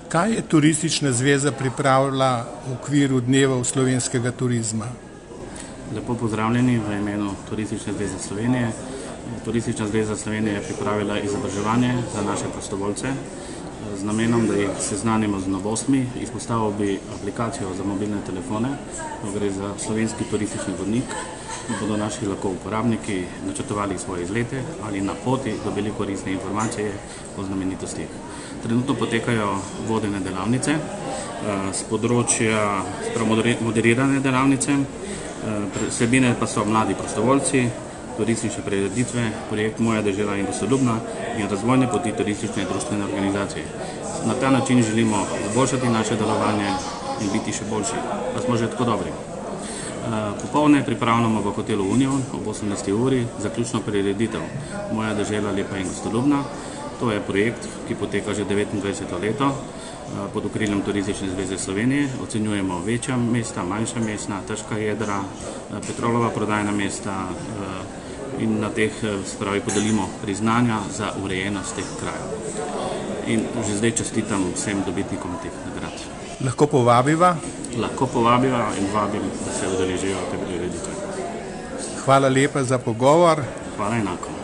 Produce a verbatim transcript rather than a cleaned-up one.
Kaj je Turistična zveza pripravila v okviru dnevov slovenskega turizma? Lepo pozdravljeni v imenu Turistične zveze Slovenije. Turistična zveza Slovenije je pripravila izobraževanje za naše prostovoljce z namenom, da jih seznanimo z novostmi. Izpostavil bi aplikacijo za mobilne telefone, gre za slovenski turistični vodnik. Bodo naši lahko uporabniki načrtovali svoje izlete ali na poti dobili koristne informacije o znamenitostih. Trenutno potekajo vodene delavnice z področja moderirane delavnice, vsebine pa so mladi prostovoljci, turistične prireditve, projekt Moja dežela in gostoljubna in razvojne poti turistične in društvene organizacije. Na ta način želimo izboljšati naše delovanje in biti še boljši, pa smo že tako dobri. Popoldne pripravljamo v hotelu Union ob osemnajsti uri zaključno prireditev Moja dežela lepa in gostoljubna. To je projekt, ki poteka že devetindvajseto leto pod okriljem Turistične zveze Slovenije. Ocenjujemo večja mesta, manjša mesta, težka jedra, petrolova prodajna mesta in na teh spravi podelimo priznanja za urejenost teh krajev. In že zdaj čestitam vsem dobitnikom teh nagrad. Lahko povabiva? Lahko povabiva in vabim, da se udeležijo te prireditve. Hvala lepa za pogovor. Hvala enako.